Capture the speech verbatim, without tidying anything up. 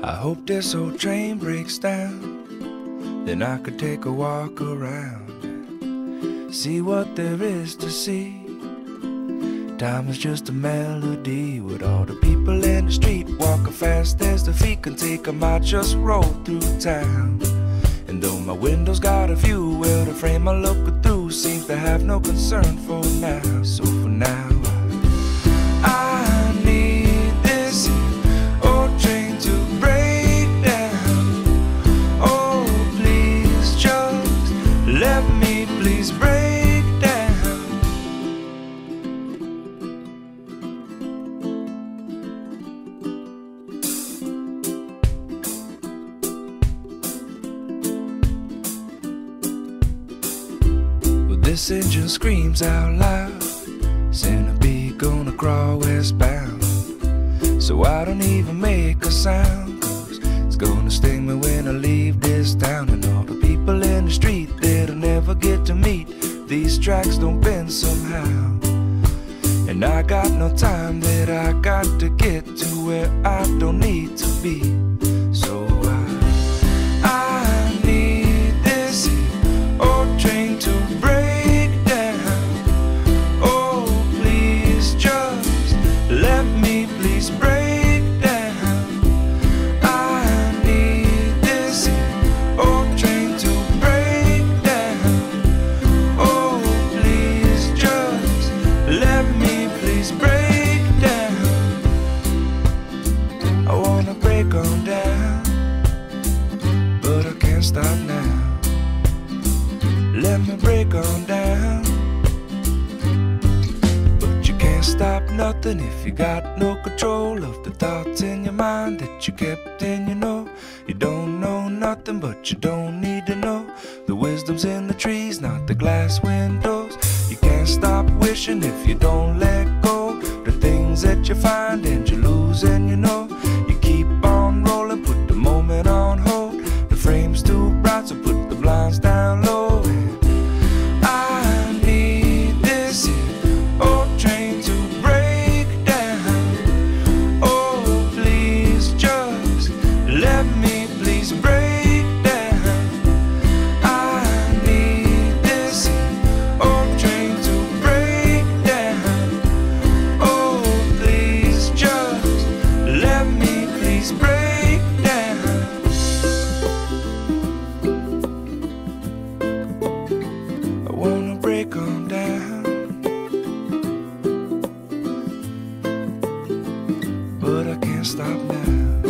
I hope this old train breaks down, then I could take a walk around, see what there is to see. Time is just a melody with all the people in the street walking fast as the feet can take them. I just roll through town, and though my window's got a view, well, the frame I'm looking through seems to have no concern for now. So for now, I need this old train to break down. Oh, please just let me please break down. Well, this engine screams out loud, centipede gonna crawl westbound. So I don't even make a sound, 'cause it's gonna sting me when I leave this town. And all the people in the street that I'll never get to meet, these tracks don't bend somehow. And I got no time that I got to get to where I don't need to be. So I, I need this old train to break down. Oh, please just let me please break down. I need this old train to break down. Oh, please just let me please break down. I wanna break on down, but I can't stop now. Let me break on down, but you can't stop nothing if you got no control of the thoughts in your mind that you kept in. You know, you don't know nothing, but you don't need to know. The wisdom's in the trees, not the glass windows. You can't stop wishing if you don't let go. The things that you find and you lose, and you know, you keep on rolling, put the moment on hold. The frame's too bright, so put the blinds down low. And I need this old train to break down. Oh, please just let me please break down. I need this old train to break down. Oh, please just let me please break down. I wanna break on down, but I can't stop now.